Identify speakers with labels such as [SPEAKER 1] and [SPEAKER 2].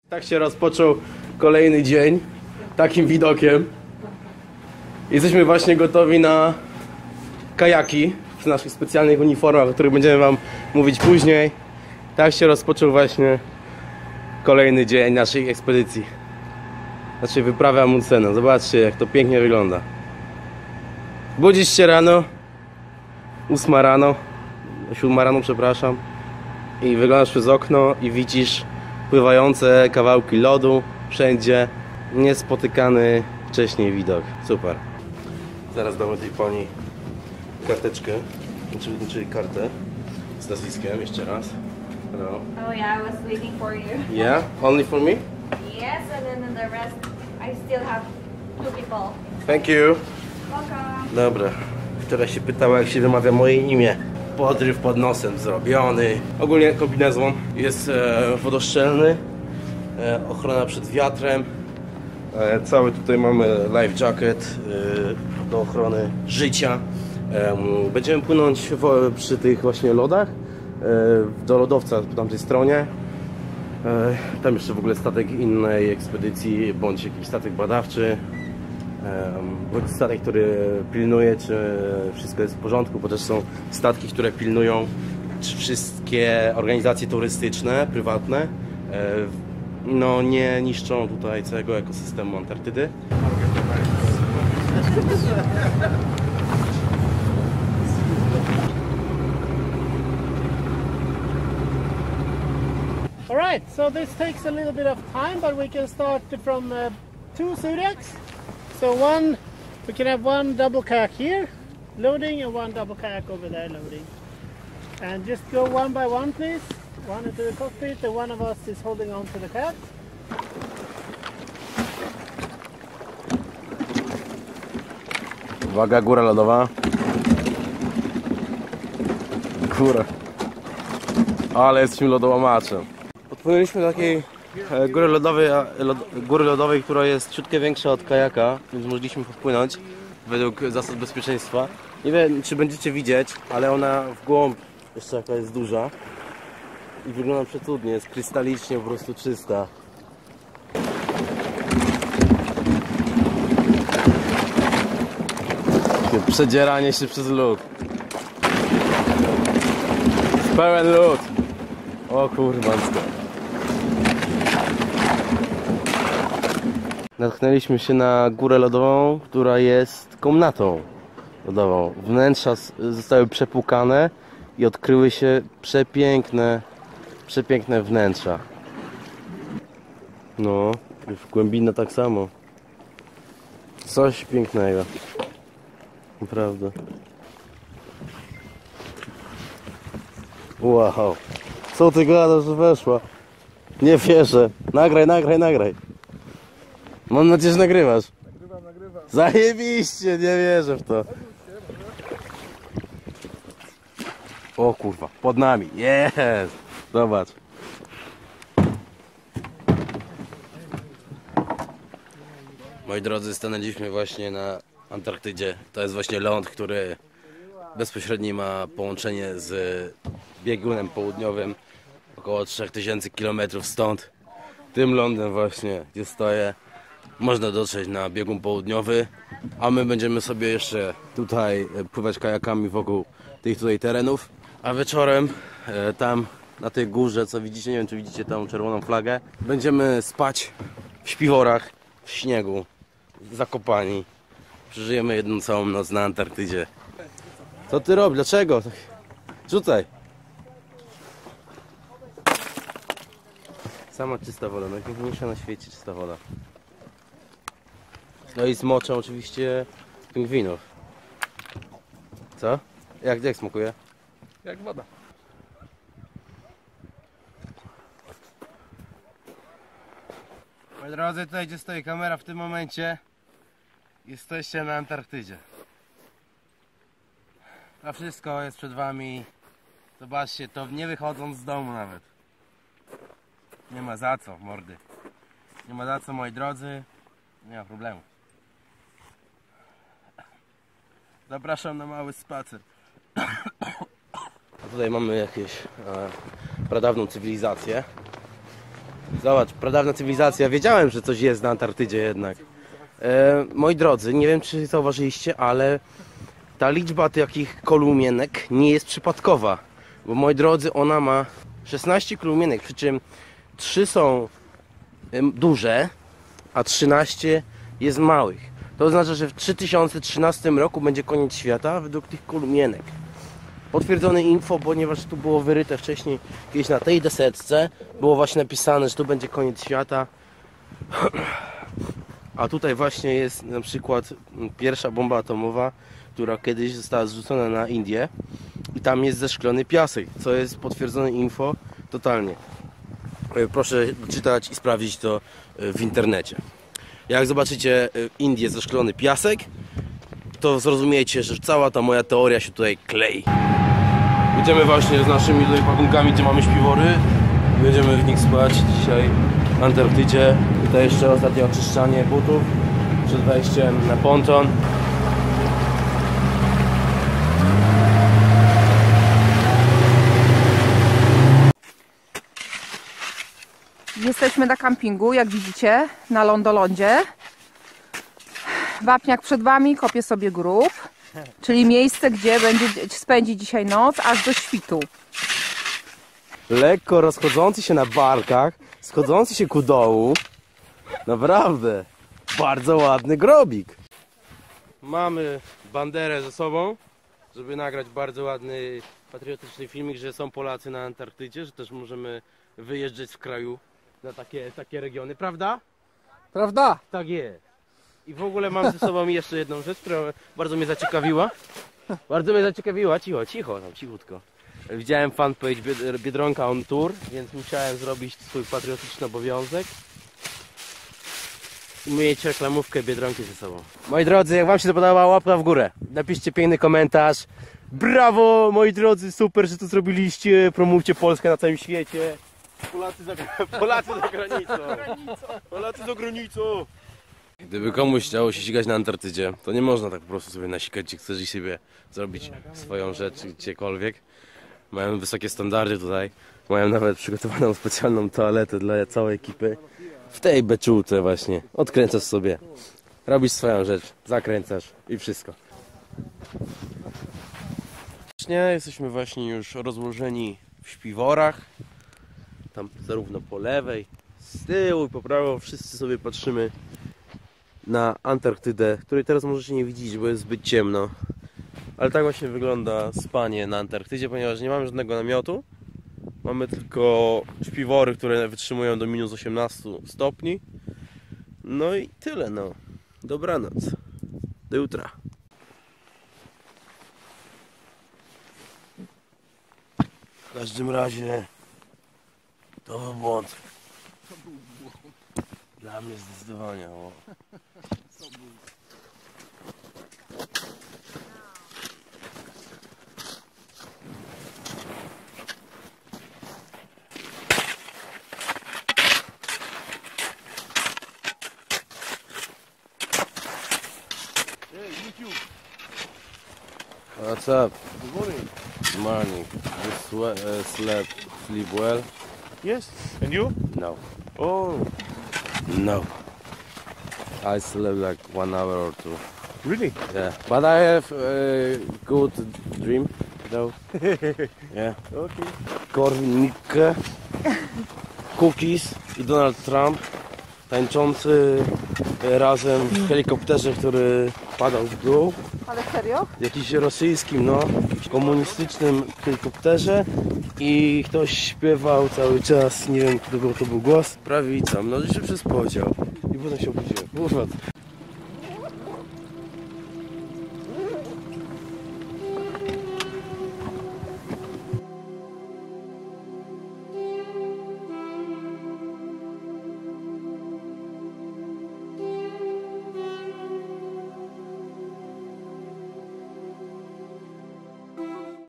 [SPEAKER 1] Tak się rozpoczął kolejny dzień, takim widokiem. Jesteśmy właśnie gotowi na kajaki w naszych specjalnych uniformach, o których będziemy wam mówić później. Tak się rozpoczął właśnie kolejny dzień naszej ekspedycji, naszej wyprawy Amundsenem. Zobaczcie, jak to pięknie wygląda. Budzisz się rano, 8 rano, 7 rano, przepraszam, i wyglądasz przez okno i widzisz pływające kawałki lodu wszędzie. Niespotykany wcześniej widok. Super. Zaraz damy tej pani karteczkę, czyli kartę z nazwiskiem, jeszcze raz. Hello.
[SPEAKER 2] Oh yeah, I was waiting for you.
[SPEAKER 1] Yeah? Only for me?
[SPEAKER 2] Yes, and then the rest, I still have 2 people.
[SPEAKER 1] Thank you.
[SPEAKER 2] Welcome.
[SPEAKER 1] Dobra. Wczoraj się pytała, jak się wymawia moje imię. Podryw pod nosem zrobiony. Ogólnie kombinezon jest wodoszczelny. Ochrona przed wiatrem. Cały tutaj mamy life jacket do ochrony życia. Będziemy płynąć przy tych właśnie lodach do lodowca po tamtej stronie. Tam jeszcze w ogóle statek innej ekspedycji, bądź jakiś statek badawczy, bądź statek, który pilnuje, czy wszystko jest w porządku, bo też są statki, które pilnują, czy wszystkie organizacje turystyczne, prywatne no nie niszczą tutaj całego ekosystemu Antarktydy.
[SPEAKER 3] Alright, so this takes a little bit of time, but we can start from 2 Zodiacs. So we can have one double kayak here, loading, and one double kayak over there, loading. And just go one by one, please. One into the cockpit, and one of us is holding on to the kayak.
[SPEAKER 1] Uwaga, góra lodowa. Góra. Ale jesteśmy lodołamaczem. Podpłynęliśmy do takiej góry lodowej, która jest ciutkę większa od kajaka, więc mogliśmy podpłynąć według zasad bezpieczeństwa. Nie wiem, czy będziecie widzieć, ale ona w głąb jeszcze jaka jest duża i wygląda przecudnie, jest krystalicznie po prostu czysta. Przedzieranie się przez lód. Pełen lód. O kurwa. Natknęliśmy się na górę lodową, która jest komnatą lodową. Wnętrza zostały przepłukane i odkryły się przepiękne wnętrza. No, głębina tak samo. Coś pięknego. Naprawdę. Wow. Co ty gadasz, że weszła? Nie wierzę. Nagraj. Mam nadzieję, że nagrywasz. Nagrywam. Zajebiście, nie wierzę w to. O kurwa, pod nami. Jest. Zobacz. Moi drodzy, stanęliśmy właśnie na Antarktydzie. To jest właśnie ląd, który bezpośrednio ma połączenie z biegunem południowym około 3000 km stąd. Tym lądem właśnie, gdzie stoję, można dotrzeć na biegun południowy, a my będziemy sobie jeszcze tutaj pływać kajakami wokół tych tutaj terenów, a wieczorem tam na tej górze, co widzicie, nie wiem, czy widzicie tą czerwoną flagę, będziemy spać w śpiworach, w śniegu, zakopani. Przeżyjemy jedną całą noc na Antarktydzie. Co ty robisz? Dlaczego? Rzucaj. Sama czysta woda, najpiękniejsza na świecie czysta woda. No i z moczem oczywiście pingwinów. Co? Jak smakuje?
[SPEAKER 3] Jak woda.
[SPEAKER 1] Moi drodzy, tutaj gdzie stoi kamera w tym momencie, jesteście na Antarktydzie. A wszystko jest przed wami. Zobaczcie, to nie wychodząc z domu nawet. Nie ma za co, mordy. Nie ma za co, moi drodzy. Nie ma problemu. Zapraszam na mały spacer. A tutaj mamy jakieś pradawną cywilizację. Zobacz, pradawna cywilizacja. Wiedziałem, że coś jest na Antarktydzie jednak. Moi drodzy, nie wiem czy zauważyliście, ale ta liczba takich kolumienek nie jest przypadkowa. Bo moi drodzy, ona ma 16 kolumienek, przy czym 3 są duże, a 13 jest małych. To oznacza, że w 3013 roku będzie koniec świata według tych kolumienek. Potwierdzone info, ponieważ tu było wyryte wcześniej, kiedyś na tej deseczce było właśnie napisane, że tu będzie koniec świata. A tutaj właśnie jest na przykład pierwsza bomba atomowa, która kiedyś została zrzucona na Indię i tam jest zeszklony piasek, co jest potwierdzone info totalnie. Proszę czytać i sprawdzić to w internecie. Jak zobaczycie Indię zeszklony piasek, to zrozumiecie, że cała ta moja teoria się tutaj klei. Idziemy właśnie z naszymi tutaj pakunkami, gdzie mamy śpiwory. Będziemy w nich spać dzisiaj w Antarktydzie. Tutaj jeszcze ostatnie oczyszczanie butów przed wejściem na ponton.
[SPEAKER 4] Jesteśmy na kampingu, jak widzicie, na lądolądzie. Wapniak przed wami kopie sobie grób, czyli miejsce, gdzie będzie spędzić dzisiaj noc aż do świtu.
[SPEAKER 1] Lekko rozchodzący się na barkach, schodzący się ku dołu. Naprawdę, bardzo ładny grobik. Mamy banderę ze sobą, żeby nagrać bardzo ładny, patriotyczny filmik, że są Polacy na Antarktydzie, że też możemy wyjeżdżać z kraju na takie regiony, prawda?
[SPEAKER 3] Prawda?
[SPEAKER 1] Tak jest. I w ogóle mam ze sobą jeszcze jedną rzecz, która bardzo mnie zaciekawiła. Bardzo mnie zaciekawiła, cicho, tam cichutko. Widziałem fanpage Biedronka on Tour, więc musiałem zrobić swój patriotyczny obowiązek i mieć reklamówkę Biedronki ze sobą. Moi drodzy, jak wam się to podobało, łapka w górę. Napiszcie piękny komentarz. Brawo, moi drodzy, super, że to zrobiliście. Promujcie Polskę na całym świecie. Polacy za granicą. Polacy za granicą. Gdyby komuś chciało się ścigać na Antarktydzie, to nie można tak po prostu sobie nasikać, gdzie chcesz i sobie zrobić swoją rzecz gdziekolwiek. Mają wysokie standardy tutaj. Mają nawet przygotowaną specjalną toaletę dla całej ekipy. W tej beczułce właśnie. Odkręcasz sobie. Robisz swoją rzecz. Zakręcasz i wszystko. Jesteśmy właśnie już rozłożeni w śpiworach. Tam zarówno po lewej, z tyłu i po prawo. Wszyscy sobie patrzymy na Antarktydę, której teraz możecie nie widzieć, bo jest zbyt ciemno. Ale tak właśnie wygląda spanie na Antarktydzie, ponieważ nie mamy żadnego namiotu. Mamy tylko śpiwory, które wytrzymują do minus 18 stopni. No i tyle, no. Dobranoc. Do jutra. W każdym razie to był błąd. Dla mnie zdecydowanie. O. What's up?
[SPEAKER 3] Good morning.
[SPEAKER 1] Morning. You sleep well?
[SPEAKER 3] Yes. And you?
[SPEAKER 1] No.
[SPEAKER 3] Oh,
[SPEAKER 1] No. I slept like 1 hour or 2.
[SPEAKER 3] really?
[SPEAKER 1] Yeah. But I have a good dream, though. Yeah.
[SPEAKER 3] Okay.
[SPEAKER 1] Korwin Mikke, Cookies i Donald Trump tańczący razem w helikopterze, który padał w dół.
[SPEAKER 4] Ale serio?
[SPEAKER 1] Jakiś rosyjskim, no, komunistycznym helikopterze i ktoś śpiewał cały czas, nie wiem, kto to był głos, prawica, mnoży się przez podział i potem się obudziłem.